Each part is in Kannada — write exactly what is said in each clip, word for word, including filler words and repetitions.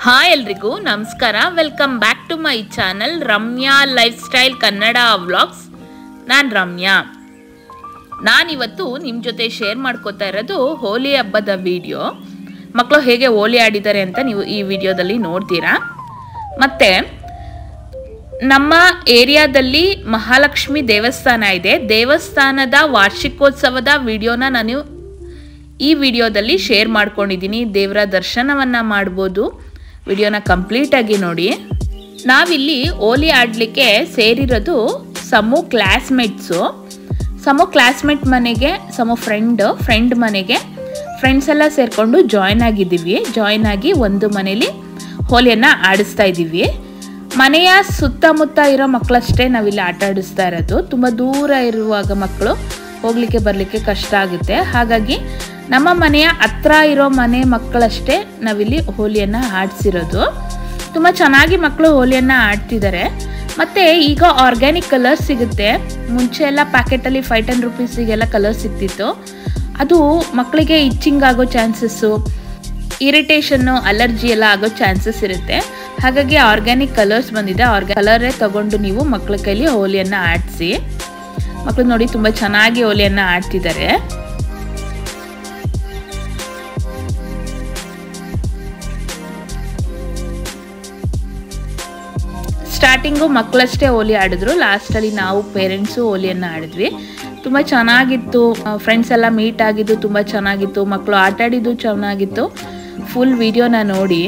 ಹಾಯ್ ಎಲ್ರಿಗೂ ನಮಸ್ಕಾರ. Welcome back to my channel Ramya lifestyle Kannada vlogs. ನಾನು ರಮ್ಯಾ. ನಾನಿವತ್ತು ನಿಮ್ಮ ಜೊತೆ ಶೇರ್ ಮಾಡ್ಕೋತಾ ಇರೋದು ಹೋಲಿ ಹಬ್ಬದ ವಿಡಿಯೋ. ಮಕ್ಕಳು ಹೇಗೆ ಹೋಲಿ ಆಡಿದ್ದಾರೆ ಅಂತ ನೀವು ಈ ವಿಡಿಯೋದಲ್ಲಿ ನೋಡ್ತೀರಾ. ಮತ್ತು ನಮ್ಮ ಏರಿಯಾದಲ್ಲಿ ಮಹಾಲಕ್ಷ್ಮಿ ದೇವಸ್ಥಾನ ಇದೆ. ದೇವಸ್ಥಾನದ ವಾರ್ಷಿಕೋತ್ಸವದ ವಿಡಿಯೋನ ನಾನು ಈ ವಿಡಿಯೋದಲ್ಲಿ ಶೇರ್ ಮಾಡ್ಕೊಂಡಿದ್ದೀನಿ. ದೇವರ ದರ್ಶನವನ್ನು ಮಾಡ್ಬೋದು. ವಿಡಿಯೋನ ಕಂಪ್ಲೀಟಾಗಿ ನೋಡಿ. ನಾವಿಲ್ಲಿ ಹೋಲಿ ಆಡಲಿಕ್ಕೆ ಸೇರಿರೋದು ಸಮೂ ಕ್ಲಾಸ್ಮೇಟ್ಸು. ಸಮೂ ಕ್ಲಾಸ್ಮೇಟ್ ಮನೆಗೆ, ಸಮೂ ಫ್ರೆಂಡ್ ಫ್ರೆಂಡ್ ಮನೆಗೆ ಫ್ರೆಂಡ್ಸ್ ಎಲ್ಲ ಸೇರಿಕೊಂಡು ಜಾಯ್ನ್ ಆಗಿದ್ದೀವಿ. ಜಾಯ್ನ್ ಆಗಿ ಒಂದು ಮನೇಲಿ ಹೋಲಿಯನ್ನು ಆಡಿಸ್ತಾ ಇದ್ದೀವಿ. ಮನೆಯ ಸುತ್ತಮುತ್ತ ಇರೋ ಮಕ್ಕಳಷ್ಟೇ ನಾವಿಲ್ಲಿ ಆಟ ಆಡಿಸ್ತಾ ಇರೋದು. ತುಂಬ ದೂರ ಇರುವಾಗ ಮಕ್ಕಳು ಹೋಗಲಿಕ್ಕೆ ಬರಲಿಕ್ಕೆ ಕಷ್ಟ ಆಗುತ್ತೆ. ಹಾಗಾಗಿ ನಮ್ಮ ಮನೆಯ ಹತ್ರ ಇರೋ ಮನೆ ಮಕ್ಕಳಷ್ಟೇ ನಾವಿಲ್ಲಿ ಹೋಲಿಯನ್ನು ಆಡಿಸಿರೋದು. ತುಂಬ ಚೆನ್ನಾಗಿ ಮಕ್ಕಳು ಹೋಲಿಯನ್ನು ಆಡ್ತಿದ್ದಾರೆ. ಮತ್ತು ಈಗ ಆರ್ಗ್ಯಾನಿಕ್ ಕಲರ್ಸ್ ಸಿಗುತ್ತೆ. ಮುಂಚೆ ಎಲ್ಲ ಪ್ಯಾಕೆಟಲ್ಲಿ ಫೈವ್ ಟೆನ್ ರುಪೀಸಿಗೆಲ್ಲ ಕಲರ್ ಸಿಗ್ತಿತ್ತು. ಅದು ಮಕ್ಕಳಿಗೆ ಇಚ್ಚಿಂಗ್ ಆಗೋ ಚಾನ್ಸಸ್ಸು, ಇರಿಟೇಷನ್ನು, ಅಲರ್ಜಿ ಎಲ್ಲ ಆಗೋ ಚಾನ್ಸಸ್ ಇರುತ್ತೆ. ಹಾಗಾಗಿ ಆರ್ಗ್ಯಾನಿಕ್ ಕಲರ್ಸ್ ಬಂದಿದೆ. ಆರ್ಗ್ಯಾ ಕಲರೇ ತಗೊಂಡು ನೀವು ಮಕ್ಕಳ ಕೈಲಿ ಹೋಲಿಯನ್ನು ಆಡಿಸಿ. ಮಕ್ಕಳು ನೋಡಿ ತುಂಬ ಚೆನ್ನಾಗಿ ಹೋಲಿಯನ್ನು ಆಡ್ತಿದ್ದಾರೆ. ಸ್ಟಾರ್ಟಿಂಗು ಮಕ್ಕಳಷ್ಟೇ ಹೋಲಿ ಆಡಿದ್ರು. ಲಾಸ್ಟಲ್ಲಿ ನಾವು ಪೇರೆಂಟ್ಸು ಹೋಲಿಯನ್ನು ಆಡಿದ್ವಿ. ತುಂಬ ಚೆನ್ನಾಗಿತ್ತು. ಫ್ರೆಂಡ್ಸ್ ಎಲ್ಲ ಮೀಟ್ ಆಗಿದ್ದು ತುಂಬ ಚೆನ್ನಾಗಿತ್ತು. ಮಕ್ಕಳು ಆಟ ಆಡಿದ್ದು ಚೆನ್ನಾಗಿತ್ತು. ಫುಲ್ ವಿಡಿಯೋನ ನೋಡಿ.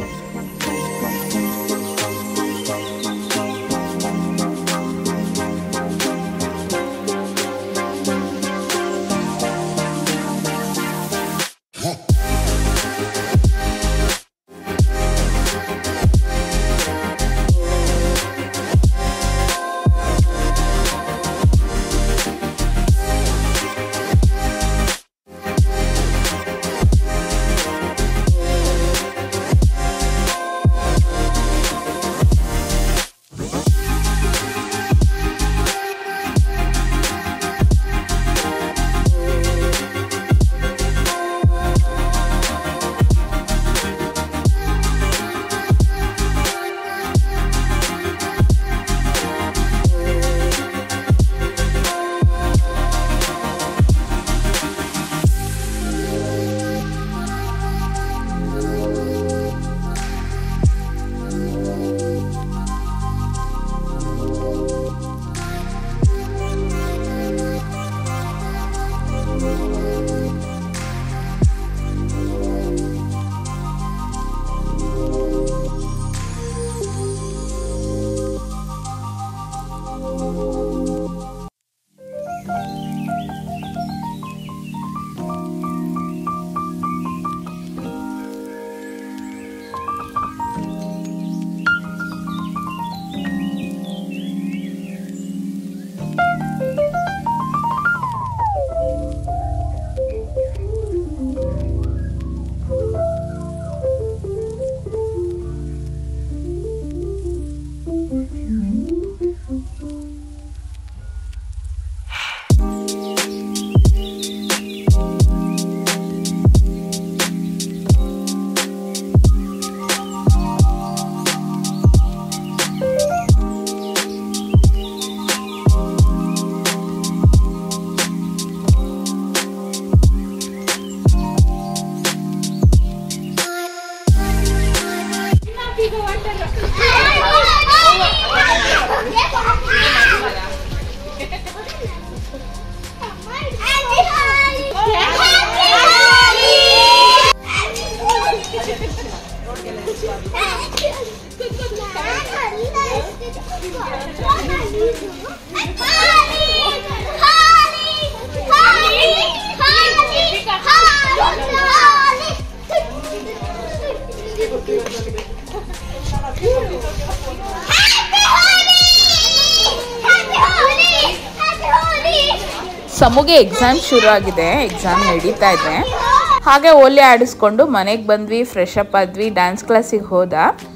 ಸಮೂಗೆ ಎಕ್ಸಾಮ್ ಶುರು ಆಗಿದೆ. ಎಕ್ಸಾಮ್ ನಡೀತಾ ಇದೆ. ಹಾಗೆ ಹೋಲಿ ಆಡಿಸ್ಕೊಂಡು ಮನೆಗೆ ಬಂದ್ವಿ. ಫ್ರೆಶ್ ಅಪ್ ಆದ್ವಿ. ಡ್ಯಾನ್ಸ್ ಕ್ಲಾಸಿಗೆ ಹೋದ.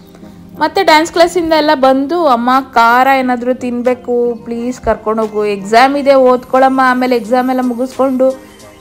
ಮತ್ತು ಡ್ಯಾನ್ಸ್ ಕ್ಲಾಸಿಂದ ಎಲ್ಲ ಬಂದು, ಅಮ್ಮ ಖಾರ ಏನಾದರೂ ತಿನ್ನಬೇಕು ಪ್ಲೀಸ್ ಕರ್ಕೊಂಡೋಗು, ಎಕ್ಸಾಮ್ ಇದೆ ಓದ್ಕೊಳ್ಳಮ್ಮ, ಆಮೇಲೆ ಎಕ್ಸಾಮ್ ಎಲ್ಲ ಮುಗಿಸ್ಕೊಂಡು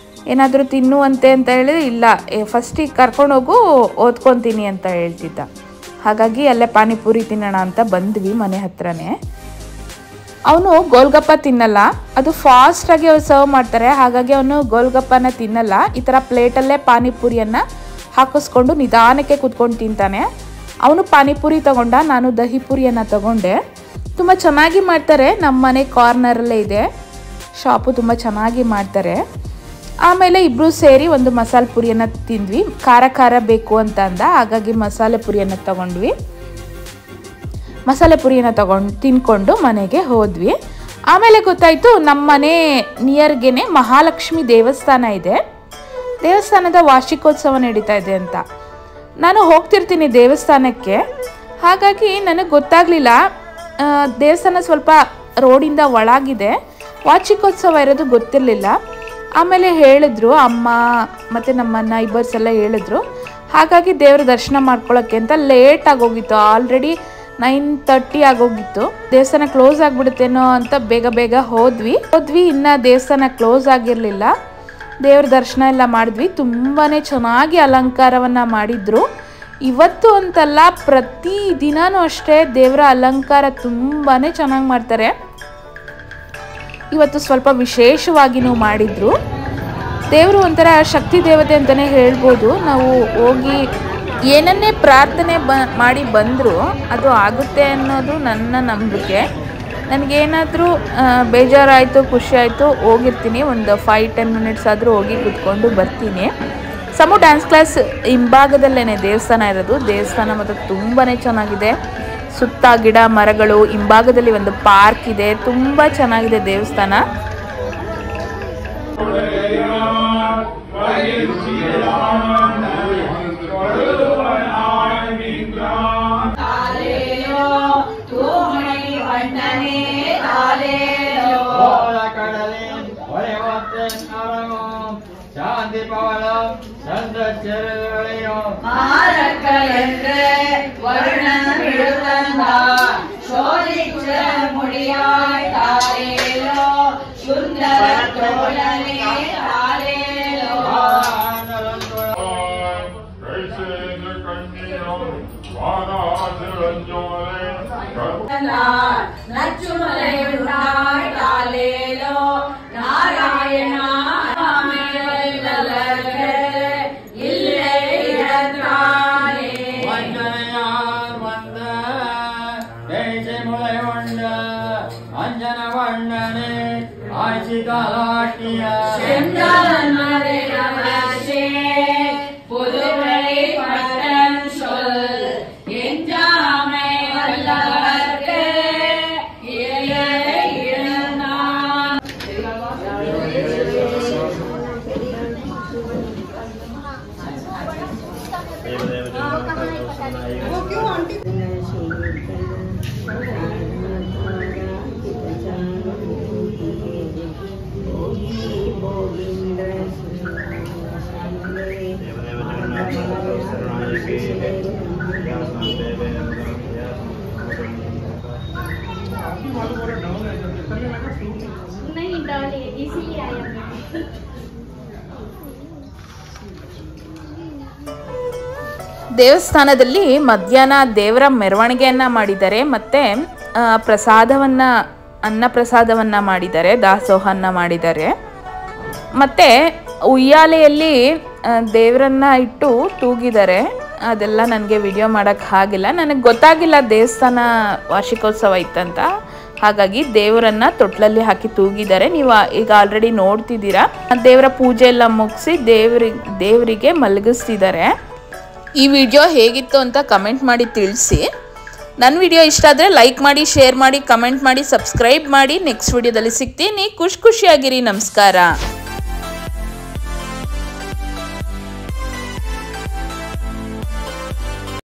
ಏನಾದರೂ ತಿನ್ನುವಂತೆ ಅಂತ ಹೇಳಿದ್ರೆ, ಇಲ್ಲ ಫಸ್ಟಿಗೆ ಕರ್ಕೊಂಡೋಗು ಓದ್ಕೊತೀನಿ ಅಂತ ಹೇಳ್ತಿದ್ದ. ಹಾಗಾಗಿ ಅಲ್ಲೇ ಪಾನಿಪುರಿ ತಿನ್ನೋಣ ಅಂತ ಬಂದ್ವಿ ಮನೆ ಹತ್ರನೇ. ಅವನು ಗೋಲ್ಗಪ್ಪ ತಿನ್ನಲ್ಲ, ಅದು ಫಾಸ್ಟಾಗಿ ಅವ್ರು ಸರ್ವ್ ಮಾಡ್ತಾರೆ, ಹಾಗಾಗಿ ಅವನು ಗೋಲ್ಗಪ್ಪನ ತಿನ್ನಲ್ಲ. ಈ ಥರ ಪ್ಲೇಟಲ್ಲೇ ಪಾನಿಪುರಿಯನ್ನು ಹಾಕಿಸ್ಕೊಂಡು ನಿಧಾನಕ್ಕೆ ಕೂತ್ಕೊಂಡು ತಿಂತಾನೆ. ಅವನು ಪಾನಿಪುರಿ ತಗೊಂಡ, ನಾನು ದಹಿ ಪುರಿಯನ್ನು ತಗೊಂಡೆ. ತುಂಬ ಚೆನ್ನಾಗಿ ಮಾಡ್ತಾರೆ, ನಮ್ಮ ಮನೆ ಕಾರ್ನರಲ್ಲೇ ಇದೆ ಶಾಪು, ತುಂಬ ಚೆನ್ನಾಗಿ ಮಾಡ್ತಾರೆ. ಆಮೇಲೆ ಇಬ್ಬರು ಸೇರಿ ಒಂದು ಮಸಾಲೆ ಪುರಿಯನ್ನು ತಿಂದ್ವಿ. ಖಾರ ಖಾರ ಬೇಕು ಅಂತ ಅಂದ, ಹಾಗಾಗಿ ಮಸಾಲೆ ಪುರಿಯನ್ನು ತಗೊಂಡ್ವಿ. ಮಸಾಲೆ ಪುರಿಯನ್ನು ತಗೊಂಡು ತಿನ್ಕೊಂಡು ಮನೆಗೆ ಹೋದ್ವಿ. ಆಮೇಲೆ ಗೊತ್ತಾಯಿತು ನಮ್ಮ ಮನೆ ನಿಯರ್ಗೆನೆ ಮಹಾಲಕ್ಷ್ಮಿ ದೇವಸ್ಥಾನ ಇದೆ, ದೇವಸ್ಥಾನದ ವಾರ್ಷಿಕೋತ್ಸವ ನಡೀತಾ ಇದೆ ಅಂತ. ನಾನು ಹೋಗ್ತಿರ್ತೀನಿ ದೇವಸ್ಥಾನಕ್ಕೆ, ಹಾಗಾಗಿ ನನಗೆ ಗೊತ್ತಾಗಲಿಲ್ಲ. ದೇವಸ್ಥಾನ ಸ್ವಲ್ಪ ರೋಡಿಂದ ಒಳಗಿದೆ, ವಾರ್ಷಿಕೋತ್ಸವ ಇರೋದು ಗೊತ್ತಿರಲಿಲ್ಲ. ಆಮೇಲೆ ಹೇಳಿದ್ರು ಅಮ್ಮ ಮತ್ತು ನಮ್ಮನ್ನ ಇಬ್ಬರ್ಸ್ ಎಲ್ಲ ಹೇಳಿದ್ರು. ಹಾಗಾಗಿ ದೇವರ ದರ್ಶನ ಮಾಡ್ಕೊಳ್ಳೋಕ್ಕೆ ಅಂತ ಲೇಟಾಗಿ ಹೋಗಿತ್ತು, ಆಲ್ರೆಡಿ ನೈನ್ ತರ್ಟಿ ಆಗೋಗಿತ್ತು. ದೇವಸ್ಥಾನ ಕ್ಲೋಸ್ ಆಗಿಬಿಡುತ್ತೇನೋ ಅಂತ ಬೇಗ ಬೇಗ ಹೋದ್ವಿ ಹೋದ್ವಿ ಇನ್ನು ದೇವಸ್ಥಾನ ಕ್ಲೋಸ್ ಆಗಿರಲಿಲ್ಲ. ದೇವ್ರ ದರ್ಶನ ಎಲ್ಲ ಮಾಡಿದ್ವಿ. ತುಂಬಾ ಚೆನ್ನಾಗಿ ಅಲಂಕಾರವನ್ನು ಮಾಡಿದ್ರು. ಇವತ್ತು ಅಂತಲ್ಲ, ಪ್ರತಿ ದಿನವೂ ಅಷ್ಟೇ ದೇವರ ಅಲಂಕಾರ ತುಂಬಾ ಚೆನ್ನಾಗಿ ಮಾಡ್ತಾರೆ. ಇವತ್ತು ಸ್ವಲ್ಪ ವಿಶೇಷವಾಗಿಯೂ ಮಾಡಿದ್ರು. ದೇವರು ಒಂಥರ ಶಕ್ತಿ ದೇವತೆ ಅಂತಲೇ ಹೇಳ್ಬೋದು. ನಾವು ಹೋಗಿ ಏನನ್ನೇ ಪ್ರಾರ್ಥನೆ ಬ ಮಾಡಿ ಬಂದರೂ ಅದು ಆಗುತ್ತೆ ಅನ್ನೋದು ನನ್ನ ನಂಬಿಕೆ. ನನಗೇನಾದರೂ ಬೇಜಾರಾಯಿತು, ಖುಷಿ ಆಯಿತು, ಹೋಗಿರ್ತೀನಿ. ಒಂದು ಫೈವ್ ಟೆನ್ ಮಿನಿಟ್ಸ್ ಆದರೂ ಹೋಗಿ ಕೂತ್ಕೊಂಡು ಬರ್ತೀನಿ. ಸಮು ಡ್ಯಾನ್ಸ್ ಕ್ಲಾಸ್ ಹಿಂಭಾಗದಲ್ಲೇ ದೇವಸ್ಥಾನ ಇರೋದು. ದೇವಸ್ಥಾನ ಮತ್ತು ತುಂಬಾ ಚೆನ್ನಾಗಿದೆ. ಸುತ್ತ ಗಿಡ ಮರಗಳು, ಹಿಂಭಾಗದಲ್ಲಿ ಒಂದು ಪಾರ್ಕ್ ಇದೆ, ತುಂಬ ಚೆನ್ನಾಗಿದೆ ದೇವಸ್ಥಾನ. ಶಾಂತಿ ಪವನಂ ಸಂತಚರಳೆಯೋ ಮಾರಕಲೆಂದ್ರೆ ವರ್ಣಮಿಡುತ್ತಂದ ಶೋಧಿಕ್ಷ ಮುಡಿಯಾಯ್ ತಾರೇಲೋ ಸುಂದರ ತೋಳನೆ ತಾರೇಲೋ ನಚ್ಚುಮಲೆಯುಂಟಾಯ್ ತಾಲೇಲೋ ನಾರಾಯಣ ಅಂಜನ ವರ್ಣನೆ ಆಶಿಕಾಲಾಟಿಯ செந்தாமரை நமசே புதுமை பட்டம் சொல் எஞ்சாமை வல்லவர்க்கு இறையே இருந்தான். नहीं डाले इसीलिए आया मैं। ದೇವಸ್ಥಾನದಲ್ಲಿ ಮಧ್ಯಾಹ್ನ ದೇವರ ಮೆರವಣಿಗೆಯನ್ನು ಮಾಡಿದ್ದಾರೆ, ಮತ್ತು ಪ್ರಸಾದವನ್ನು ಅನ್ನ ಪ್ರಸಾದವನ್ನು ಮಾಡಿದ್ದಾರೆ, ದಾಸೋಹವನ್ನು ಮಾಡಿದ್ದಾರೆ. ಮತ್ತು ಉಯ್ಯಾಲೆಯಲ್ಲಿ ದೇವರನ್ನು ಇಟ್ಟು ತೂಗಿದ್ದಾರೆ. ಅದೆಲ್ಲ ನನಗೆ ವಿಡಿಯೋ ಮಾಡೋಕ್ಕೆ ಆಗಿಲ್ಲ, ನನಗೆ ಗೊತ್ತಾಗಿಲ್ಲ ದೇವಸ್ಥಾನ ವಾರ್ಷಿಕೋತ್ಸವ ಇತ್ತಂತ. ಹಾಗಾಗಿ ದೇವರನ್ನು ತೊಟ್ಲಲ್ಲಿ ಹಾಕಿ ತೂಗಿದ್ದಾರೆ. ನೀವು ಈಗ ಆಲ್ರೆಡಿ ನೋಡ್ತಿದ್ದೀರಾ. ದೇವರ ಪೂಜೆ ಎಲ್ಲ ಮುಗಿಸಿ ದೇವರಿಗೆ ದೇವರಿಗೆ ಮಲಗಿಸ್ತಿದ್ದಾರೆ. ಈ ವಿಡಿಯೋ ಹೇಗಿತ್ತು ಅಂತ ಕಮೆಂಟ್ ಮಾಡಿ ತಿಳಿಸಿ. ನನ್ನ ವಿಡಿಯೋ ಇಷ್ಟ ಆದರೆ ಲೈಕ್ ಮಾಡಿ, ಶೇರ್ ಮಾಡಿ, ಕಮೆಂಟ್ ಮಾಡಿ, ಸಬ್ಸ್ಕ್ರೈಬ್ ಮಾಡಿ. ನೆಕ್ಸ್ಟ್ ವಿಡಿಯೋದಲ್ಲಿ ಸಿಗ್ತೀನಿ. ಖುಷಿ ಖುಷಿಯಾಗಿರಿ. ನಮಸ್ಕಾರ.